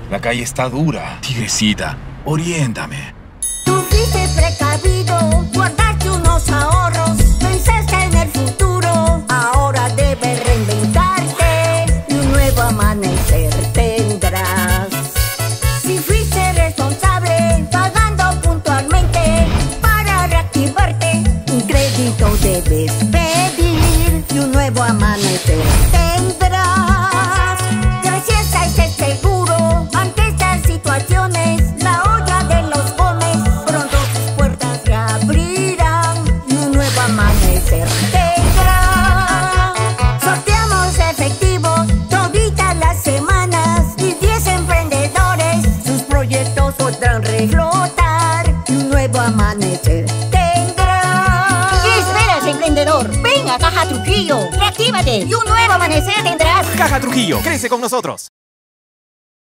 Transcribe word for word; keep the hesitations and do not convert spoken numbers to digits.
La calle está dura. Tigrecita, oriéntame. Tú fuiste precavido, guardaste unos ahorros, pensaste en el futuro. Ahora debes reinventarte y un nuevo amanecer tendrás. Si fuiste responsable, pagando puntualmente para reactivarte, un crédito debes pedir y un nuevo amanecer tendrás. Gracias a este seguro, ante estas situaciones, la olla de los Gómez pronto sus puertas reabrirán y un nuevo amanecer tendrá. Sorteamos efectivo toditas las semanas y diez emprendedores sus proyectos podrán reflotar y un nuevo amanecer tendrá. ¿Qué esperas, emprendedor? Ven a Caja Trujillo, reactívate y un nuevo amanecer tendrás. Caja Trujillo, crece con nosotros.